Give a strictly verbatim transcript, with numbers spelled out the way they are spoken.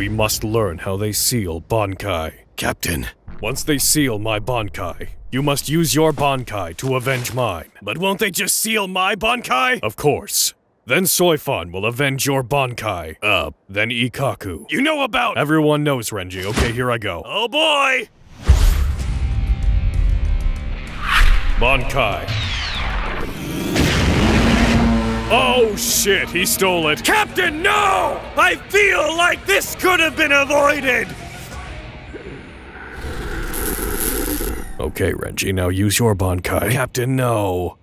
We must learn how they seal Bankai. Captain. Once they seal my Bankai, you must use your Bankai to avenge mine. But won't they just seal my Bankai? Of course. Then Soifan will avenge your Bankai. Uh, then Ikkaku. You know about- Everyone knows, Renji. Okay, here I go. Oh boy! Bankai. Oh shit, he stole it. Captain, no! I feel like this could have been avoided! Okay, Renji, now use your Bankai. Captain, no.